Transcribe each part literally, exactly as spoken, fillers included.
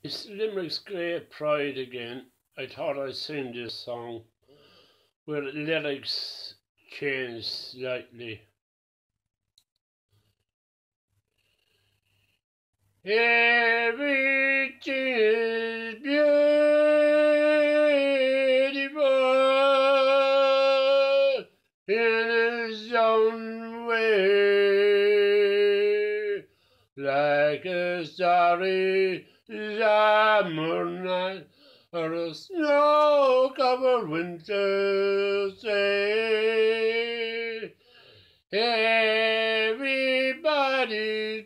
It's Limerick's great pride again. I thought I'd sing this song where the lyrics change slightly. Everything is beautiful in its own way, like a starry summer night or a snow-covered winter's day. Everybody's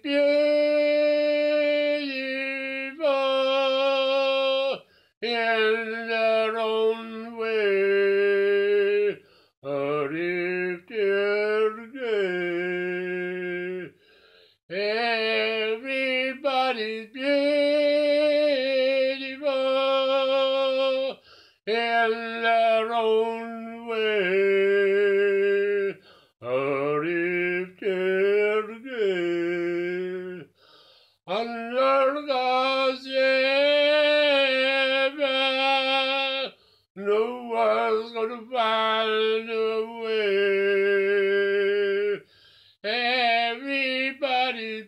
beautiful in their own way, or if they're gay. Everybody's beautiful in their own way, or if they're gay. Under God's heaven, no one's gonna find a way. Everybody's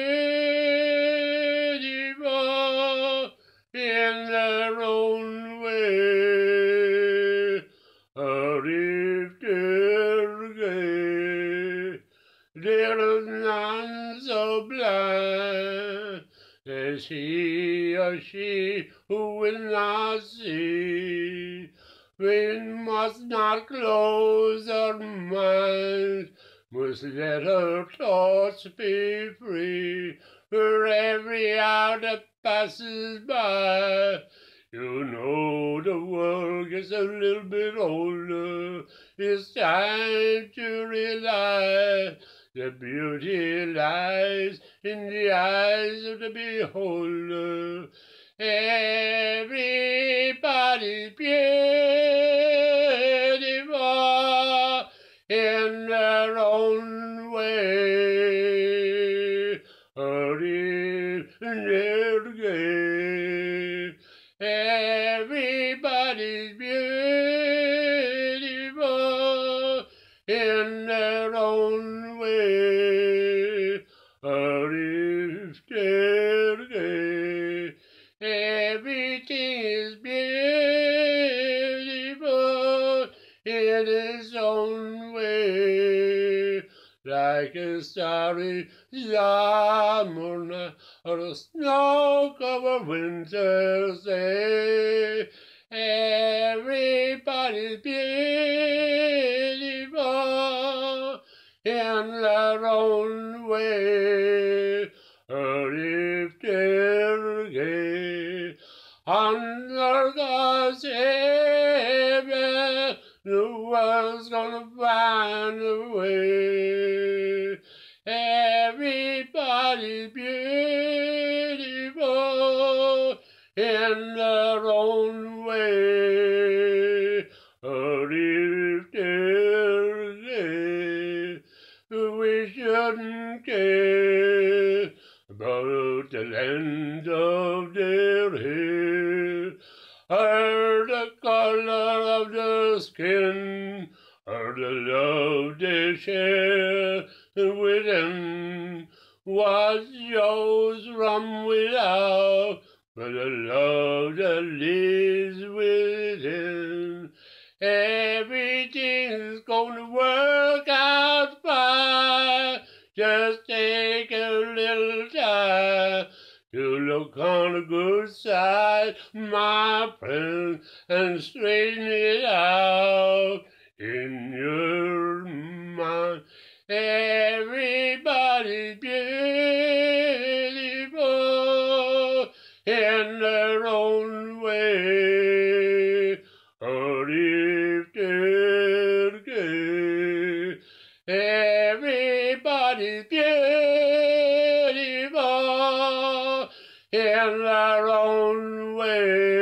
beautiful in their own way, or if they're gay. There is none so blind as he or she who will not see. We must not close our minds, must let our thoughts be free. For every hour that passes by, you know the world gets a little bit older. It's time to realize that beauty lies in the eyes of the beholder. Everybody's beautiful in their own way, or if they're gay. Everybody's beautiful in their own way, or if they're gay. Everything is beautiful in its own way, like a starry summer night or a snow-covered winter's day. Everybody's beautiful in their own way, or if they're gay. Under God's heaven, no one's gonna find a way. Everybody's beautiful in their own way, or if they're gay. We shouldn't care about the length of their hair, or the color of their skin, or the love they share within. What shows from without, but the love that lives within. Everything's gonna work out fine. Just take a little time to look on the good side, my friend, and straighten it out in your mind. Everybody's beautiful in their own way, or if they're gay. Everybody's beautiful in their own way.